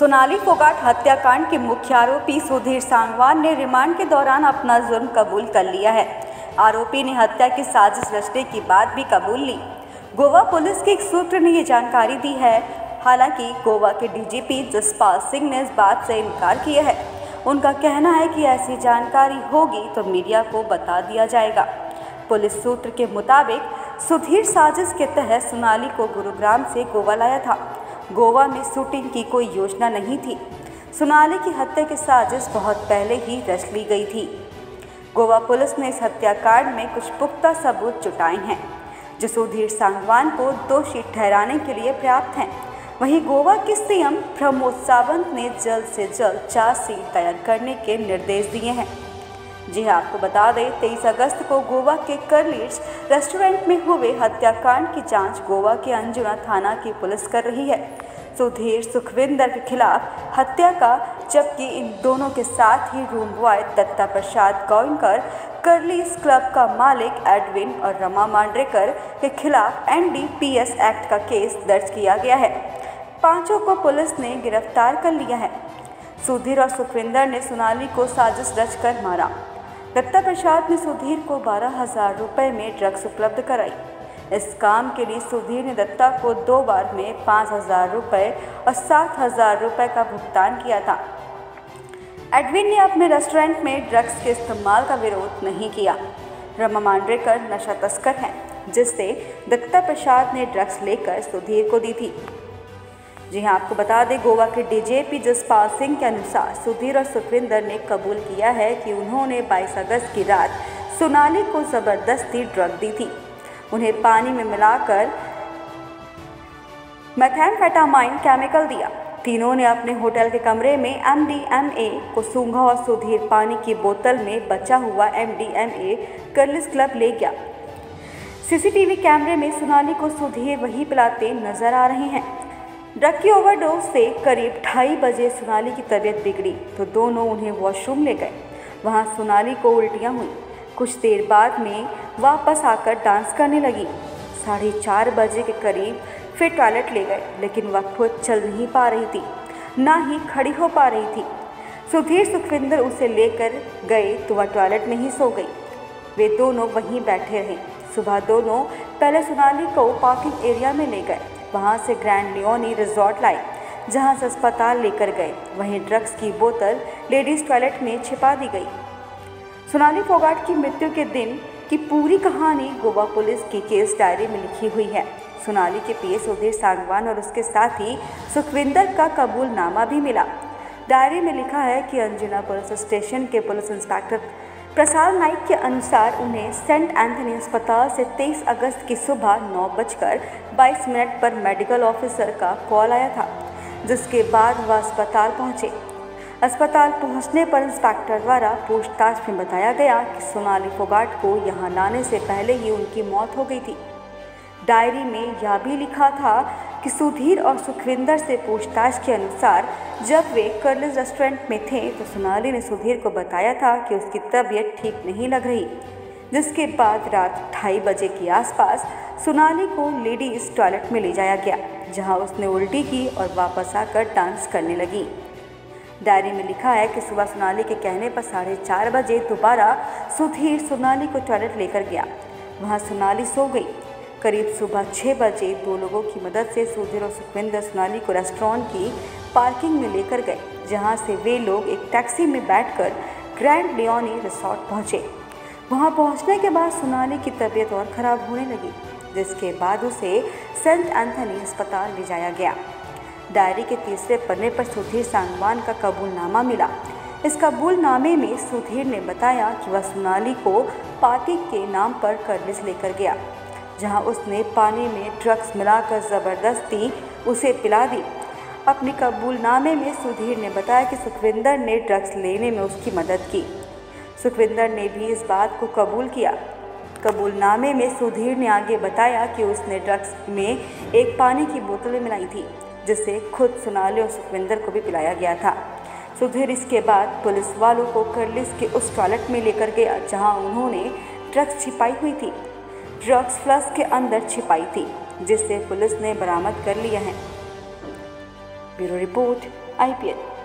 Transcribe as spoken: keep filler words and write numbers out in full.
सोनाली फोगाट हत्याकांड के मुख्य आरोपी सुधीर सांगवान ने रिमांड के दौरान अपना जुर्म कबूल कर लिया है। आरोपी ने हत्या की साजिश रचने की बात भी कबूल ली। गोवा पुलिस के एक सूत्र ने ये जानकारी दी है। हालांकि गोवा के डीजीपी जसपाल सिंह ने इस बात से इनकार किया है। उनका कहना है कि ऐसी जानकारी होगी तो मीडिया को बता दिया जाएगा। पुलिस सूत्र के मुताबिक सुधीर साजिश के तहत सोनाली को गुरुग्राम से गोवा लाया था। गोवा में शूटिंग की कोई योजना नहीं थी। सोनाली की हत्या की साजिश बहुत पहले ही रच ली गई थी। गोवा पुलिस ने इस हत्याकांड में कुछ पुख्ता सबूत जुटाए हैं जो सुधीर सांगवान को दोषी ठहराने के लिए पर्याप्त हैं। वहीं गोवा के सीएम प्रमोद सावंत ने जल्द से जल्द चार्जशीट दायर करने के निर्देश दिए हैं। जी हाँ, आपको बता दें, तेईस अगस्त को गोवा के कर्लिट्स रेस्टोरेंट में हुए हत्याकांड की जांच गोवा के अंजुना थाना की पुलिस कर रही है। सुधीर सुखविंदर के खिलाफ हत्या का, जबकि इन दोनों के साथ ही room boy Datta Prasad Goinkar, Curlies club का मालिक एडविन और रमा मांडरेकर के खिलाफ एनडीपीएस एक्ट का केस दर्ज किया गया है। पांचों को पुलिस ने गिरफ्तार कर लिया है। सुधीर और सुखविंदर ने सोनाली को साजिश रचकर मारा। दत्ता प्रसाद ने सुधीर को बारह हजार रुपये में ड्रग्स उपलब्ध कराई। इस काम के लिए सुधीर ने दत्ता को दो बार में पाँच हजार रुपये और सात हजार रुपये का भुगतान किया था। एडविन ने अपने रेस्टोरेंट में ड्रग्स के इस्तेमाल का विरोध नहीं किया। रमा मांडरेकर नशा तस्कर हैं, जिससे दत्ता प्रसाद ने ड्रग्स लेकर सुधीर को दी थी। जी हाँ, आपको बता दें, गोवा के डीजीपी जसपाल सिंह के अनुसार सुधीर और सुखविंदर ने कबूल किया है कि उन्होंने बाईस अगस्त की रात सोनाली को ज़बरदस्ती ड्रग दी थी। उन्हें पानी में मिलाकर मेथाम्फेटामाइन केमिकल दिया। तीनों ने अपने होटल के कमरे में एमडीएमए को सूंघा और सुधीर पानी की बोतल में बचा हुआ एमडीएमए कर्लिस क्लब ले गया। सीसीटीवी कैमरे में सोनाली को सुधीर वही पिलाते नजर आ रहे हैं। ड्रग की ओवरडोज से करीब ढाई बजे सोनाली की तबीयत बिगड़ी तो दोनों उन्हें वॉशरूम ले गए। वहां सोनाली को उल्टियां हुई। कुछ देर बाद में वापस आकर डांस करने लगी। साढ़े चार बजे के करीब फिर टॉयलेट ले गए, लेकिन वह खुद चल नहीं पा रही थी, ना ही खड़ी हो पा रही थी। सुधीर सुखविंदर उसे लेकर गए तो वह टॉयलेट में ही सो गई। वे दोनों वहीं बैठे रहे। सुबह दोनों पहले सोनाली को पार्किंग एरिया में ले गए। वहां से ग्रैंड लियोनी रिजॉर्ट लाए, जहां से अस्पताल लेकर गए। वहीं ड्रग्स की बोतल लेडीज टॉयलेट में छिपा दी गई। सोनाली फोगाट की मृत्यु के दिन की पूरी कहानी गोवा पुलिस की केस डायरी में लिखी हुई है। सोनाली के पीए सुधीर सांगवान और उसके साथ ही सुखविंदर का कबूलनामा भी मिला। डायरी में लिखा है कि अंजुना पुलिस स्टेशन के पुलिस इंस्पेक्टर प्रसाद नाइक के अनुसार उन्हें सेंट एंथनी अस्पताल से तेईस अगस्त की सुबह नौ बजकर बाईस मिनट पर मेडिकल ऑफिसर का कॉल आया था, जिसके बाद वह अस्पताल पहुंचे। अस्पताल पहुंचने पर इंस्पेक्टर द्वारा पूछताछ में बताया गया कि सोनाली फोगाट को यहां लाने से पहले ही उनकी मौत हो गई थी। डायरी में यह भी लिखा था कि सुधीर और सुखविंदर से पूछताछ के अनुसार जब वे कर्लिस रेस्टोरेंट में थे तो सोनाली ने सुधीर को बताया था कि उसकी तबीयत ठीक नहीं लग रही, जिसके बाद रात ढाई बजे के आसपास सोनाली को लेडीज टॉयलेट में ले जाया गया, जहां उसने उल्टी की और वापस आकर डांस करने लगी। डायरी में लिखा है कि सुबह सोनाली के कहने पर साढ़े चार बजे दोबारा सुधीर सोनाली को टॉयलेट लेकर गया। वहां सोनाली सो गई। करीब सुबह छः बजे दो लोगों की मदद से सुधीर और सुखविंदर सोनाली को रेस्टोरेंट की पार्किंग में लेकर गए, जहां से वे लोग एक टैक्सी में बैठकर ग्रैंड लियोनी रिसॉर्ट पहुंचे। वहां पहुंचने के बाद सोनाली की तबीयत और ख़राब होने लगी, जिसके बाद उसे सेंट एंथनी अस्पताल ले जाया गया। डायरी के तीसरे पन्ने पर सुधीर सांगवान का कबूलनामा मिला। इस कबूलनामे में सुधीर ने बताया कि वह सोनाली को पार्टी के नाम पर कर्लिस लेकर गया, जहां उसने पानी में ड्रग्स मिलाकर ज़बरदस्ती उसे पिला दी। अपने कबूलनामे में सुधीर ने बताया कि सुखविंदर ने ड्रग्स लेने में उसकी मदद की। सुखविंदर ने भी इस बात को कबूल किया। कबूलनामे में सुधीर ने आगे बताया कि उसने ड्रग्स में एक पानी की बोतल मिलाई थी, जिसे खुद सोनाली और सुखविंदर को भी पिलाया गया था। सुधीर इसके बाद पुलिस वालों को कर्लिस के उस टॉयलेट में लेकर गया जहां उन्होंने ड्रग्स छिपाई हुई थी। ड्रग्स फ्लास्क के अंदर छिपाई थी, जिसे पुलिस ने बरामद कर लिया है। Bureau report. I P L.